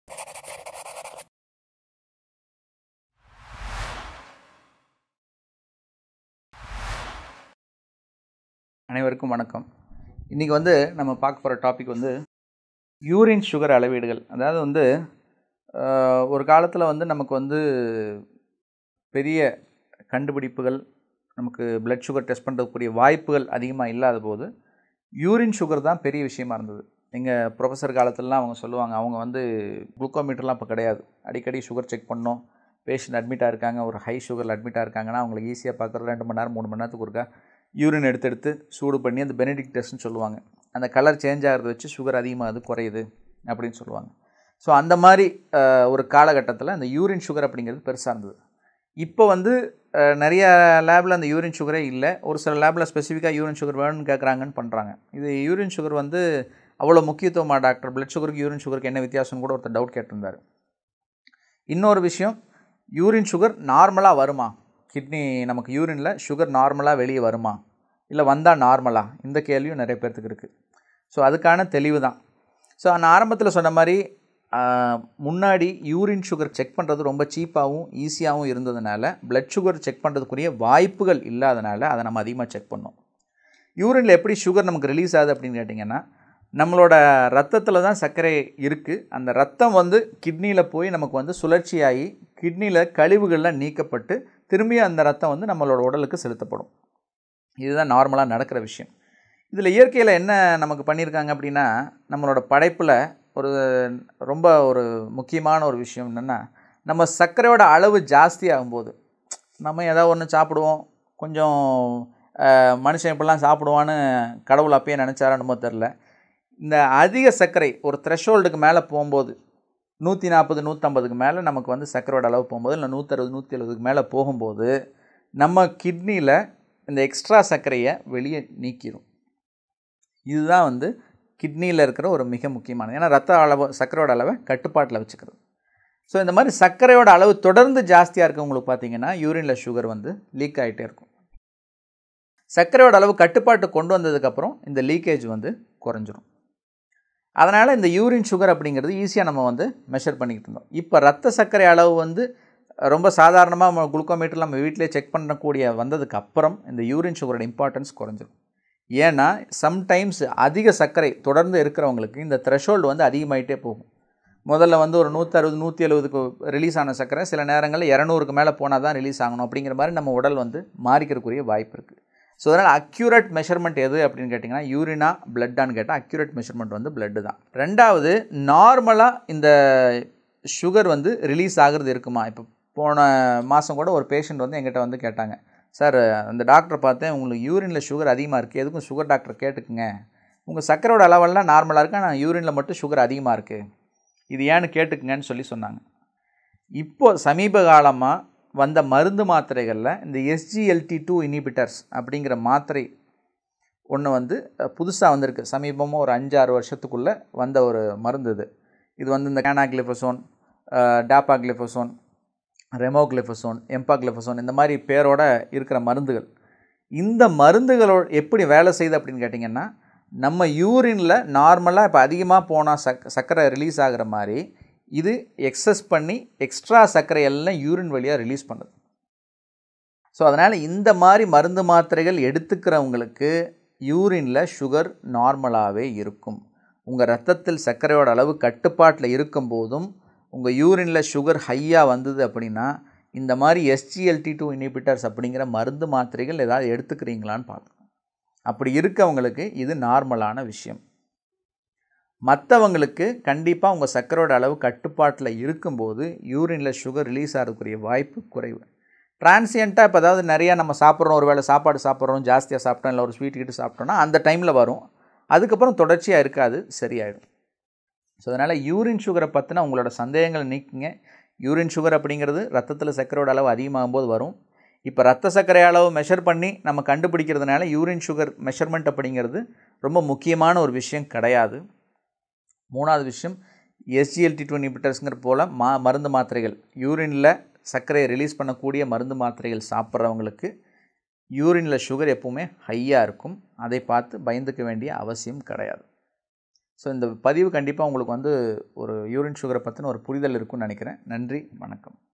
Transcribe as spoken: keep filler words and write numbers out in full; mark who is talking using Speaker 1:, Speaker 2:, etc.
Speaker 1: அனைவருக்கும் வணக்கம். இன்றைக்கி வந்து நம்ம பார்க்க போகிற டாபிக் வந்து யூரின் சுகர் அளவீடுகள். அதாவது வந்து ஒரு காலத்தில் வந்து நமக்கு வந்து பெரிய கண்டுபிடிப்புகள், நமக்கு பிளட் சுகர் டெஸ்ட் பண்ணுறதுக்குரிய வாய்ப்புகள் அதிகமாக இல்லாத போது யூரின் சுகர் தான் பெரிய விஷயமா இருந்தது. எங்கள் ப்ரொஃபஸர் காலத்திலலாம் அவங்க சொல்லுவாங்க, அவங்க வந்து குளுக்கோமீட்டர்லாம் இப்போ கிடையாது, அடிக்கடி சுகர் செக் பண்ணோம். பேஷண்ட் அட்மிட்டாக இருக்காங்க, ஒரு ஹை சுகரில் அட்மிட்டாக இருக்காங்கன்னா அவங்களுக்கு ஈஸியாக பார்க்குறது ரெண்டு மணி நேரம் மூணு மணி நேரத்துக்கு ஒருக்கா யூரின் எடுத்து எடுத்து சூடு பண்ணி அந்த பெனடிக்ட் டெஸ்ட்னு சொல்லுவாங்க. அந்த கலர் சேஞ்ச் ஆகிறத வச்சு சுகர் அதிகமாகுது குறையுது அப்படின்னு சொல்லுவாங்க. ஸோ அந்த மாதிரி ஒரு காலகட்டத்தில் அந்த யூரின் சுகர் அப்படிங்கிறது பெருசாக இருந்தது. இப்போ வந்து நிறைய லேபில் அந்த யூரின் சுகரே இல்லை. ஒரு சில லேபில் ஸ்பெசிஃபிக்காக யூரின் சுகர் வேணும்னு கேட்குறாங்கன்னு பண்ணுறாங்க. இது யூரின் சுகர் வந்து அவ்வளோ முக்கியத்துவமா டாக்டர், பிளட் சுகருக்கு யூரின் சுகருக்கு என்ன வித்தியாசம்னு கூட ஒருத்தர் டவுட் கேட்டிருந்தார். இன்னொரு விஷயம், யூரின் சுகர் நார்மலாக வருமா? கிட்னி நமக்கு யூரினில் சுகர் நார்மலாக வெளியே வருமா, இல்லை வந்தால் நார்மலாக? இந்த கேள்வியும் நிறைய பேர்த்துக்கு இருக்குது. ஸோ அதுக்கான தெளிவு தான். ஸோ நான் ஆரம்பத்தில் சொன்ன மாதிரி முன்னாடி யூரின் சுகர் செக் பண்ணுறது ரொம்ப சீப்பாகவும் ஈஸியாகவும் இருந்ததுனால பிளட் சுகர் செக் பண்ணுறதுக்குரிய வாய்ப்புகள் இல்லாதனால அதை நம்ம அதிகமாக செக் பண்ணோம். யூரினில் எப்படி சுகர் நமக்கு ரிலீஸ் ஆகுது அப்படின்னு கேட்டிங்கன்னா, நம்மளோட ரத்தத்தில் தான் சர்க்கரை இருக்குது. அந்த ரத்தம் வந்து கிட்னியில் போய் நமக்கு வந்து சுழற்சியாகி கிட்னியில் கழிவுகள்லாம் நீக்கப்பட்டு திரும்பி அந்த ரத்தம் வந்து நம்மளோட உடலுக்கு செலுத்தப்படும். இதுதான் நார்மலாக நடக்கிற விஷயம். இதில் இயற்கையில் என்ன நமக்கு பண்ணியிருக்காங்க அப்படின்னா, நம்மளோட படைப்பில் ஒரு ரொம்ப ஒரு முக்கியமான ஒரு விஷயம் என்னென்னா, நம்ம சர்க்கரையோட அளவு ஜாஸ்தி ஆகும்போது நம்ம ஏதாவது ஒன்று சாப்பிடுவோம். கொஞ்சம் மனுஷன் இப்படிலாம் சாப்பிடுவான்னு கடவுள் அப்பயே நினச்சாரானுமோ தெரில. இந்த அதிக சர்க்கரை ஒரு த்ரெஷோல்டுக்கு மேலே போகும்போது, நூற்றி நாற்பது நூற்றம்பதுக்கு மேலே நமக்கு வந்து சர்க்கரையோட அளவு போகும்போது, இல்லை நூற்றறுபது நூற்றி எழுபதுக்கு மேலே போகும்போது நம்ம கிட்னியில் இந்த எக்ஸ்ட்ரா சர்க்கரையை வெளியே நீக்கிடும். இதுதான் வந்து கிட்னியில் இருக்கிற ஒரு மிக முக்கியமானது. ஏன்னா ரத்த அளவு சர்க்கரையோட அளவை கட்டுப்பாட்டில் வச்சுக்கிறது. ஸோ இந்த மாதிரி சர்க்கரையோட அளவு தொடர்ந்து ஜாஸ்தியாக இருக்கவங்களுக்கு பார்த்தீங்கன்னா யூரினில் சுகர் வந்து லீக் ஆகிட்டே இருக்கும். சர்க்கரையோட அளவு கட்டுப்பாட்டு கொண்டு வந்ததுக்கப்புறம் இந்த லீக்கேஜ் வந்து குறைஞ்சிரும். அதனால் இந்த யூரின் சுகர் அப்படிங்கிறது ஈஸியாக நம்ம வந்து மெஷர் பண்ணிக்கிட்டு இருந்தோம். இப்போ ரத்த சர்க்கரை அளவு வந்து ரொம்ப சாதாரணமாக நம்ம குளுக்கோமீட்டரில் நம்ம வீட்டிலே செக் பண்ணக்கூடிய வந்ததுக்கு அப்புறம் இந்த யூரின் சுகரோட இம்பார்ட்டன்ஸ் குறைஞ்சிரும். ஏன்னா சம்டைம்ஸ் அதிக சர்க்கரை தொடர்ந்து இருக்கிறவங்களுக்கு இந்த த்ரெஷோல்டு வந்து அதிகமாகிட்டே போகும். முதல்ல வந்து ஒரு நூற்றறுபது நூற்றி எழுபதுக்கு ரிலீஸ் ஆன சர்க்கரை சில நேரங்களில் இரநூறுக்கு மேலே போனால் தான் ரிலீஸ் ஆகணும் அப்படிங்கிற மாதிரி நம்ம உடல் வந்து மாறிக்கிறதுக்குரிய வாய்ப்பு இருக்குது. ஸோ அதனால் அக்யூரேட் மெஷர்மெண்ட் எது அப்படின்னு கேட்டிங்கன்னா, யூரினா பிளட்டான்னு கேட்டால் அக்யூரேட் மெஷர்மெண்ட் வந்து பிளட்டு தான். ரெண்டாவது, நார்மலாக இந்த சுகர் வந்து ரிலீஸ் ஆகிறது இருக்குமா? இப்போ போன மாதம் கூட ஒரு பேஷண்ட் வந்து எங்கிட்ட வந்து கேட்டாங்க, சார் அந்த டாக்டரை பார்த்தேன், உங்களுக்கு யூரினில் சுகர் அதிகமாக இருக்குது, எதுக்கும் சுகர் டாக்டர் கேட்டுக்குங்க, உங்கள் சர்க்கரையோட அளவெல்லாம் நார்மலாக இருக்குது, ஆனால் யூரினில் மட்டும் சுகர் அதிகமாக இருக்குது, இது ஏன்னு கேட்டுக்குங்கன்னு சொல்லி சொன்னாங்க. இப்போது சமீப காலமாக வந்த மருந்து மாத்திரைகளில் இந்த எஸ்ஜிஎல்டி டூ இனிபிட்டர்ஸ் அப்படிங்கிற மாத்திரை ஒன்று வந்து புதுசாக வந்திருக்கு. சமீபமாக ஒரு அஞ்சு ஆறு வருஷத்துக்குள்ளே வந்த ஒரு மருந்து இது. இது வந்து இந்த கேனாக்ளிஃபசோன், டாப்பாக்ளிஃபசோன், ரெமோக்ளிஃபசோன், எம்பாக்ளிஃபசோன் இந்த மாதிரி பேரோட இருக்கிற மருந்துகள். இந்த மருந்துகளோட எப்படி வேலை செய்யுது அப்படின்னு கேட்டிங்கன்னா, நம்ம யூரினில் நார்மலாக இப்போ அதிகமாக போனால் சக் சர்க்கரை ரிலீஸ் ஆகிற மாதிரி இது எக்ஸஸ் பண்ணி எக்ஸ்ட்ரா சர்க்கரை எல்லாம் யூரின் வழியாக ரிலீஸ் பண்ணுது. ஸோ அதனால் இந்த மாதிரி மருந்து மாத்திரைகள் எடுத்துக்கிறவங்களுக்கு யூரினில் சுகர் நார்மலாகவே இருக்கும். உங்கள் ரத்தத்தில் சர்க்கரையோட அளவு கட்டுப்பாட்டில் இருக்கும்போதும் உங்கள் யூரினில் சுகர் ஹையாக வந்தது அப்படின்னா இந்த மாதிரி எஸ்ஜிஎல்டி டூ இனிபிட்டர்ஸ் அப்படிங்கிற மருந்து மாத்திரைகள் ஏதாவது எடுத்துக்கிறீங்களான்னு பார்க்கணும். அப்படி இருக்கவங்களுக்கு இது நார்மலான விஷயம். மற்றவங்களுக்கு கண்டிப்பாக உங்கள் சர்க்கரையோட அளவு கட்டுப்பாட்டில் இருக்கும்போது யூரினில் சுகர் ரிலீஸ் ஆகிறதுக்குரிய வாய்ப்பு குறைவு. டிரான்சியண்ட்டாக இப்போ அதாவது நிறையா நம்ம சாப்பிட்றோம், ஒரு வேளை சாப்பாடு சாப்பிட்றோம், ஜாஸ்தியாக சாப்பிட்டோம், இல்லை ஒரு ஸ்வீட் கிட்டு சாப்பிட்டோன்னா அந்த டைமில் வரும். அதுக்கப்புறம் தொடர்ச்சியாக இருக்காது, சரியாயிடும். ஸோ அதனால் யூரின் சுகரை பற்றின உங்களோட சந்தேகங்களை நீக்குங்க. யூரின் சுகர் அப்படிங்கிறது ரத்தத்தில் சர்க்கரையோட அளவு அதிகமாகும் போது வரும். இப்போ ரத்த சர்க்கரை அளவு மெஷர் பண்ணி நம்ம கண்டுபிடிக்கிறதுனால யூரின் சுகர் மெஷர்மெண்ட் அப்படிங்கிறது ரொம்ப முக்கியமான ஒரு விஷயம் கிடையாது. மூணாவது விஷயம், எஸ்ஜிஎல்டி டூ இனிபிட்டர்ஸ்ங்கிற போல் மா மருந்து மாத்திரைகள், யூரினில் சர்க்கரையை ரிலீஸ் பண்ணக்கூடிய மருந்து மாத்திரைகள் சாப்பிட்றவங்களுக்கு யூரினில் சுகர் எப்பவுமே ஹையாக இருக்கும். அதை பார்த்து பயந்துக்க வேண்டிய அவசியம் கிடையாது. ஸோ இந்த பதிவு கண்டிப்பாக உங்களுக்கு வந்து ஒரு யூரின் சுகரை பற்றின ஒரு புரிதல் இருக்கும்னு நினைக்கிறேன். நன்றி, வணக்கம்.